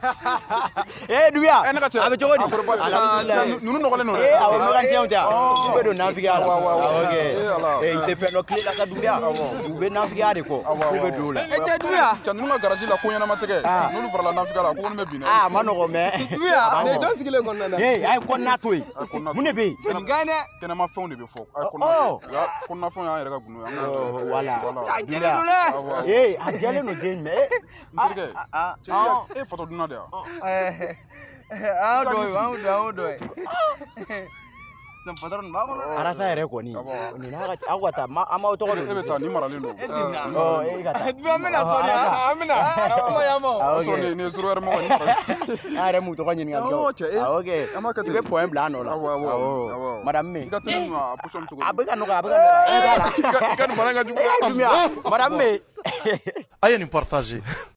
Duya. A bɛ cogo di? Ninnu nɔgɔlen don. Awɔ mécanicien tɛ u bɛ don nafigui la. OK. I tɛ fɛn dɔ tile la sa Duya. U bɛ nafigui de kɔ. U bɛ don la. Cɛ Duya. Cɛ ninnu ka garage la ko ɲɛnama tɛ kɛ. N'olu farala nafigui la ko ne bɛ bin dɛ. Ma nɔgɔ mais. Duya. Ne don sigilen kɔnɔna na. A ye kɔnɔna to yen. Mun de bɛ yen? Kɛnɛma fɛnw de bɛ fɔ. Kɔnɔna fɛnw y'an yɛrɛ ka gundo ye. Voilà. Duya. A jɛlen don den mais. Cɛ e fatɔ dunna de wa? An do ye. Patron ba kɔnɔ. Arasa yɛrɛ kɔni. Nin aw ka taa an m'aw tɔgɔ E bɛ taa ni maralen don. E dimina. E ka taa. Duya bɛna sɔn an bɛna. A sɔn ne zoro yɛrɛ mɔgɔ ni maralen. An yɛrɛ m'u tɔgɔ ɲininka. OK. An b'a kɛ ten. I bɛ point bila an nɔ la. Awɔ. Madame May. I ka teli a position cogo. A bɛ ka nɔgɔya, a bɛ ka nɔgɔya. I ka nin bana in ka jugu. Madame May. A ye nin partager.